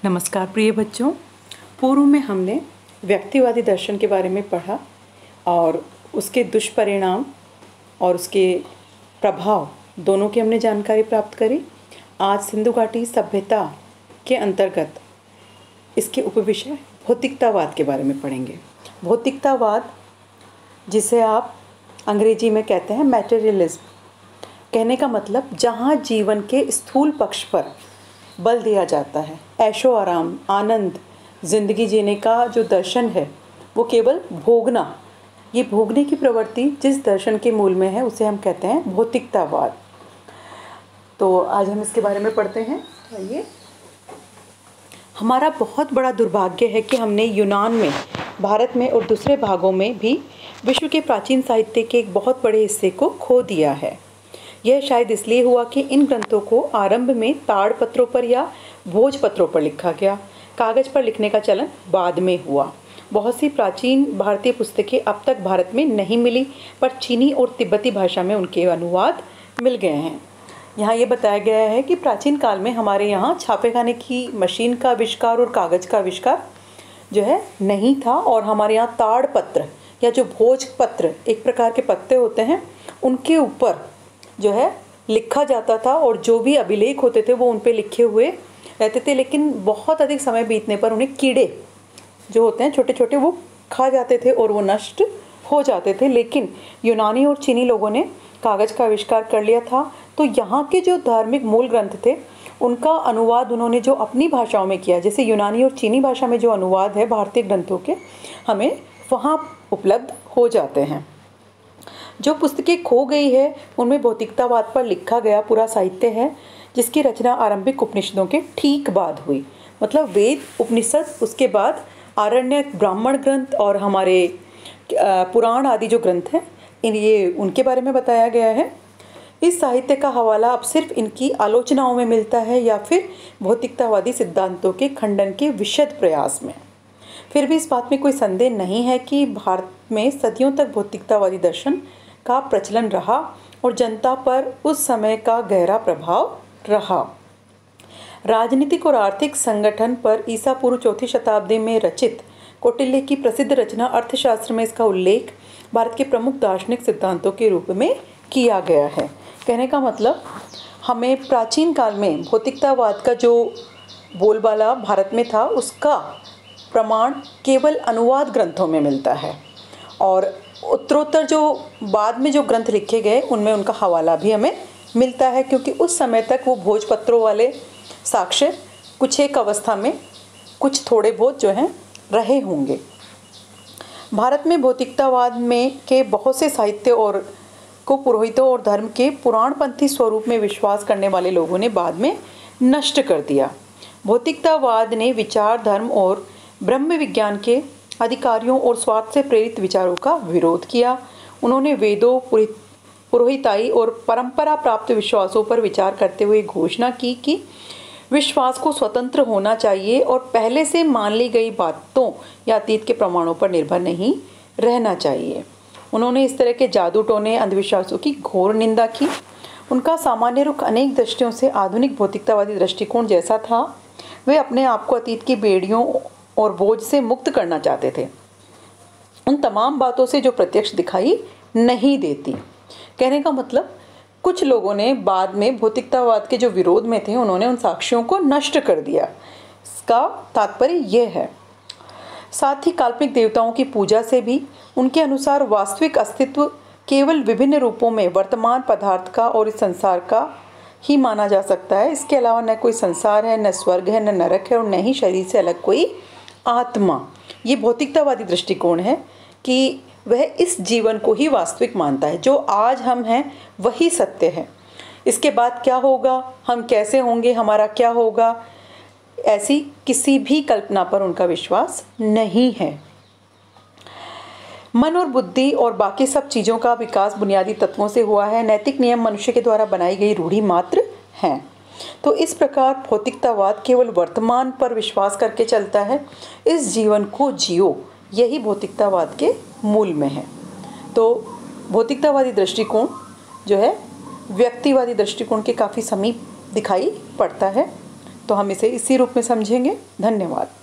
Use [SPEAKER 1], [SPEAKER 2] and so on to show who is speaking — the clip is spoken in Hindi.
[SPEAKER 1] नमस्कार प्रिय बच्चों। पूर्व में हमने व्यक्तिवादी दर्शन के बारे में पढ़ा और उसके दुष्परिणाम और उसके प्रभाव दोनों की हमने जानकारी प्राप्त करी। आज सिंधु घाटी सभ्यता के अंतर्गत इसके उपविषय भौतिकतावाद के बारे में पढ़ेंगे। भौतिकतावाद, जिसे आप अंग्रेजी में कहते हैं मैटेरियलिज्म, कहने का मतलब जहाँ जीवन के स्थूल पक्ष पर बल दिया जाता है, ऐशो आराम, आनंद, ज़िंदगी जीने का जो दर्शन है वो केवल भोगना, ये भोगने की प्रवृत्ति जिस दर्शन के मूल में है उसे हम कहते हैं भौतिकतावाद। तो आज हम इसके बारे में पढ़ते हैं। आइए। हमारा बहुत बड़ा दुर्भाग्य है कि हमने यूनान में, भारत में और दूसरे भागों में भी विश्व के प्राचीन साहित्य के एक बहुत बड़े हिस्से को खो दिया है। यह शायद इसलिए हुआ कि इन ग्रंथों को आरंभ में ताड़पत्रों पर या भोजपत्रों पर लिखा गया। कागज़ पर लिखने का चलन बाद में हुआ। बहुत सी प्राचीन भारतीय पुस्तकें अब तक भारत में नहीं मिली, पर चीनी और तिब्बती भाषा में उनके अनुवाद मिल गए हैं। यहाँ ये बताया गया है कि प्राचीन काल में हमारे यहाँ छापेखाने की मशीन का आविष्कार और कागज़ का आविष्कार जो है नहीं था, और हमारे यहाँ ताड़पत्र या जो भोजपत्र एक प्रकार के पत्ते होते हैं उनके ऊपर जो है लिखा जाता था, और जो भी अभिलेख होते थे वो उन पे लिखे हुए रहते थे। लेकिन बहुत अधिक समय बीतने पर उन्हें कीड़े जो होते हैं छोटे छोटे वो खा जाते थे और वो नष्ट हो जाते थे। लेकिन यूनानी और चीनी लोगों ने कागज़ का आविष्कार कर लिया था, तो यहाँ के जो धार्मिक मूल ग्रंथ थे उनका अनुवाद उन्होंने जो अपनी भाषाओं में किया, जैसे यूनानी और चीनी भाषा में जो अनुवाद है भारतीय ग्रंथों के, हमें वहाँ उपलब्ध हो जाते हैं। जो पुस्तकें खो गई है उनमें भौतिकतावाद पर लिखा गया पूरा साहित्य है, जिसकी रचना आरंभिक उपनिषदों के ठीक बाद हुई। मतलब वेद, उपनिषद, उसके बाद आरण्यक, ब्राह्मण ग्रंथ और हमारे पुराण आदि जो ग्रंथ हैं ये उनके बारे में बताया गया है। इस साहित्य का हवाला अब सिर्फ इनकी आलोचनाओं में मिलता है या फिर भौतिकतावादी सिद्धांतों के खंडन के विशद प्रयास में। फिर भी इस बात में कोई संदेह नहीं है कि भारत में सदियों तक भौतिकतावादी दर्शन का प्रचलन रहा और जनता पर उस समय का गहरा प्रभाव रहा। राजनीतिक और आर्थिक संगठन पर ईसा पूर्व 4वीं शताब्दी में रचित कौटिल्य की प्रसिद्ध रचना अर्थशास्त्र में इसका उल्लेख भारत के प्रमुख दार्शनिक सिद्धांतों के रूप में किया गया है। कहने का मतलब हमें प्राचीन काल में भौतिकतावाद का जो बोलबाला भारत में था उसका प्रमाण केवल अनुवाद ग्रंथों में मिलता है, और उत्तरोत्तर जो बाद में जो ग्रंथ लिखे गए उनमें उनका हवाला भी हमें मिलता है, क्योंकि उस समय तक वो भोजपत्रों वाले साक्ष्य कुछ एक अवस्था में कुछ थोड़े बहुत जो हैं रहे होंगे। भारत में भौतिकतावाद में के बहुत से साहित्य और को पुरोहितों और धर्म के पुराणपंथी स्वरूप में विश्वास करने वाले लोगों ने बाद में नष्ट कर दिया। भौतिकतावाद ने विचार, धर्म और ब्रह्म विज्ञान के अधिकारियों और स्वार्थ से प्रेरित विचारों का विरोध किया। उन्होंने वेदों, पुरोहिताई और परंपरा प्राप्त विश्वासों पर विचार करते हुए घोषणा की कि विश्वास को स्वतंत्र होना चाहिए और पहले से मान ली गई बातों या अतीत के प्रमाणों पर निर्भर नहीं रहना चाहिए। उन्होंने इस तरह के जादू टोने, अंधविश्वासों की घोर निंदा की। उनका सामान्य रुख अनेक दृष्टियों से आधुनिक भौतिकतावादी दृष्टिकोण जैसा था। वे अपने आप को अतीत की बेड़ियों और बोझ से मुक्त करना चाहते थे, उन तमाम बातों से जो प्रत्यक्ष दिखाई नहीं देती। कहने का मतलब कुछ लोगों ने बाद में भौतिकतावाद के जो विरोध में थे उन्होंने उन साक्ष्यों को नष्ट कर दिया। इसका तात्पर्य यह है। साथ ही काल्पनिक देवताओं की पूजा से भी उनके अनुसार वास्तविक अस्तित्व केवल विभिन्न रूपों में वर्तमान पदार्थ का और इस संसार का ही माना जा सकता है। इसके अलावा न कोई संसार है, न स्वर्ग है, न नरक है, और न ही शरीर से अलग कोई आत्मा। ये भौतिकतावादी दृष्टिकोण है कि वह इस जीवन को ही वास्तविक मानता है। जो आज हम हैं वही सत्य है। इसके बाद क्या होगा, हम कैसे होंगे, हमारा क्या होगा, ऐसी किसी भी कल्पना पर उनका विश्वास नहीं है। मन और बुद्धि और बाकी सब चीज़ों का विकास बुनियादी तत्वों से हुआ है। नैतिक नियम मनुष्य के द्वारा बनाई गई रूढ़ी मात्र हैं। तो इस प्रकार भौतिकतावाद केवल वर्तमान पर विश्वास करके चलता है। इस जीवन को जियो, यही भौतिकतावाद के मूल में है। तो भौतिकतावादी दृष्टिकोण जो है व्यक्तिवादी दृष्टिकोण के काफ़ी समीप दिखाई पड़ता है। तो हम इसे इसी रूप में समझेंगे। धन्यवाद।